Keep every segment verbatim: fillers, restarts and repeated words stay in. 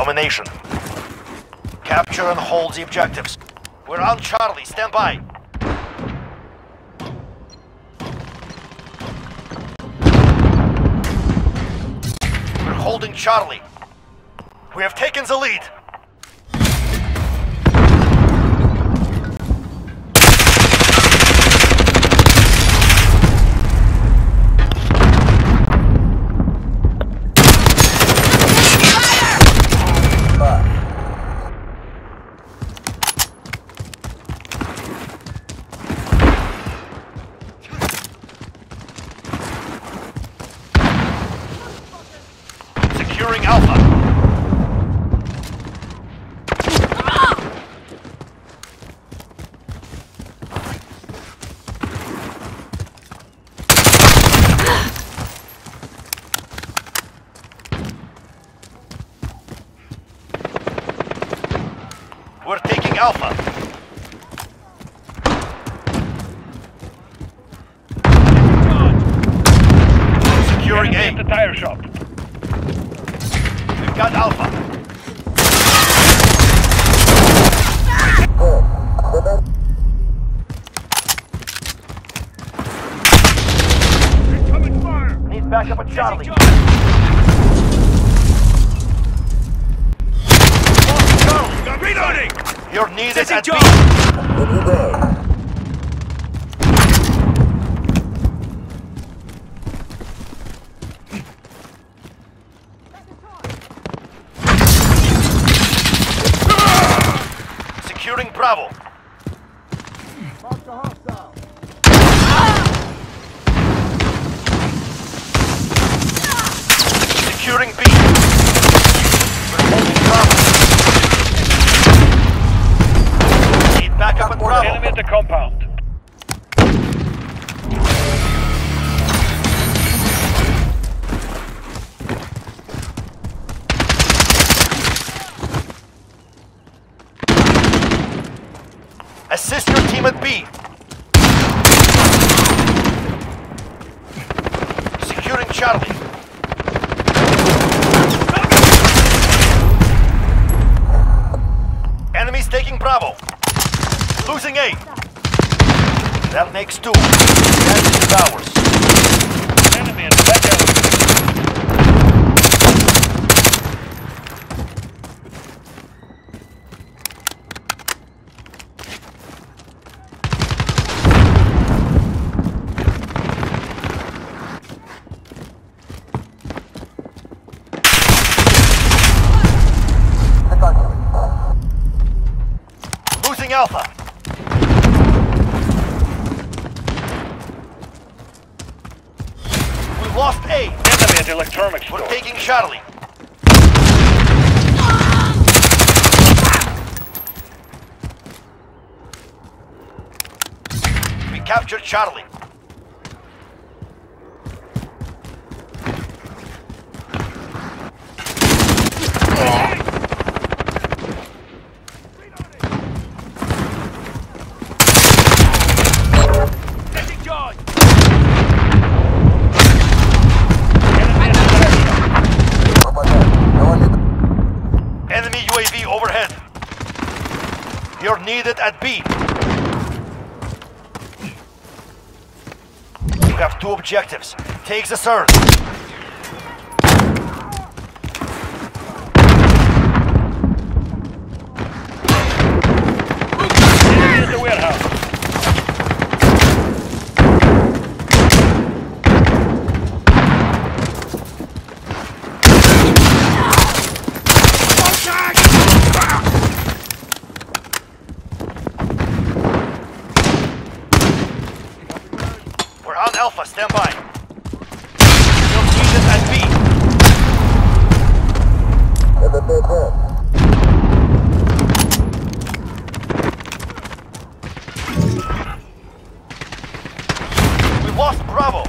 domination. Capture and hold the objectives. We're on Charlie, stand by. We're holding Charlie. We have taken the lead. Securing Alpha. We're taking Alpha. Securing A. At the tire shop. We've got Alpha. Incoming fire! Need backup at Charlie. Lost Charlie. Reloading! You're needed Setting at B. job. Securing Bravo. Securing B. We're holding Bravo. Need backup at Bravo. Enemy at the compound. Assist your team at B. Securing Charlie. Enemies taking Bravo. Losing A. That makes two. That is ours. Enemy in the back alley. Losing Alpha. We lost A. Enemy at the electronics We're store. taking Charlie. We captured Charlie. Setting charge. Enemy at the tire shop. Enemy U A V overhead. You're needed at B. You have two objectives. Take the third. Enemy at the warehouse. We're on Alpha, stand by. You're needed at B. We lost Bravo.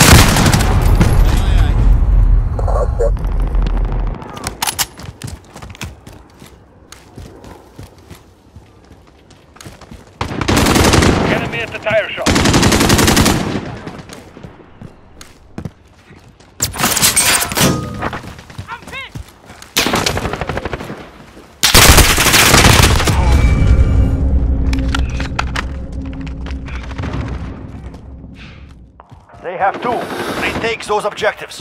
Enemy at the tire shop. have two. Retake those objectives.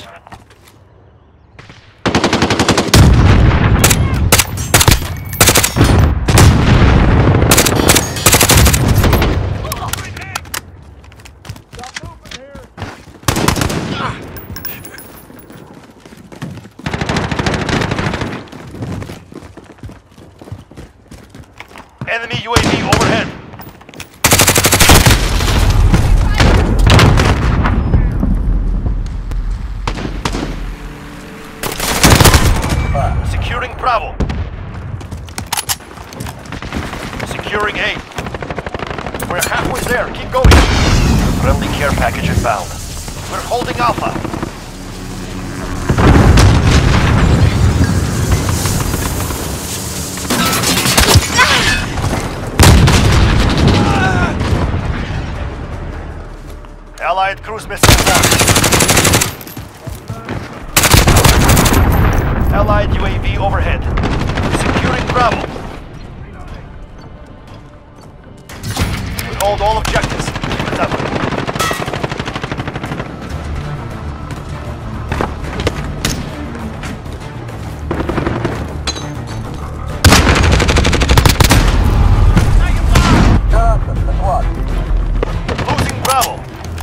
Enemy U A V overhead. Securing Bravo. Securing A. We're halfway there. Keep going. Friendly care package inbound. We're holding Alpha. Allied cruise missile down. Allied U A V overhead. Securing Bravo. We hold all objectives. Keep it up. Losing Bravo.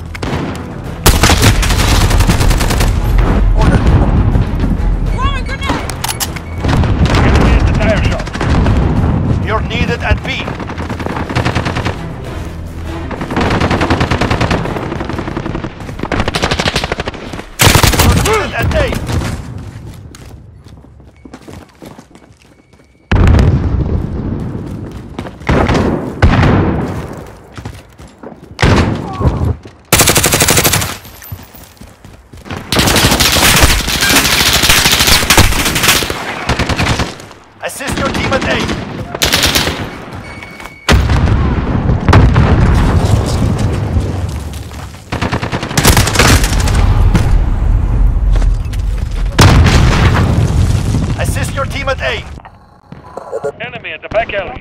You're needed at B. You're needed at A. Assist your team at A. Assist your team at A. Enemy at the back alley.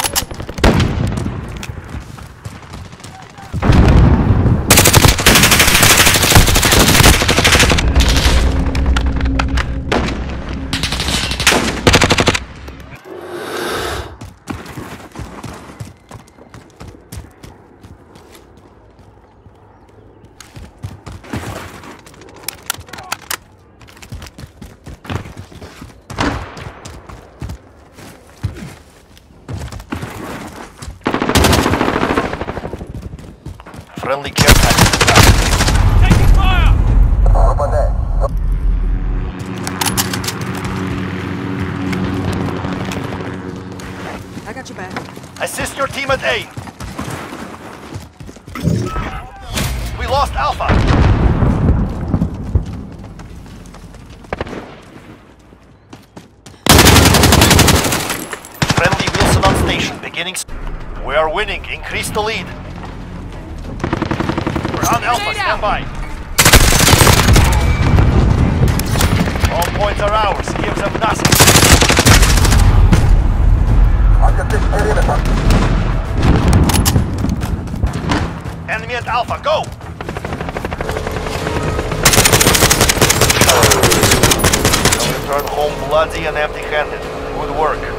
Friendly care package. Taking fire! I got your back. Assist your team at A. We lost Alpha. Friendly Wilson on station. Beginning. We are winning. Increase the lead. We're on Alpha. Stand by. All points are ours. Give them nothing. Enemy at Alpha, go! Don't return home bloody and empty-handed. Good work.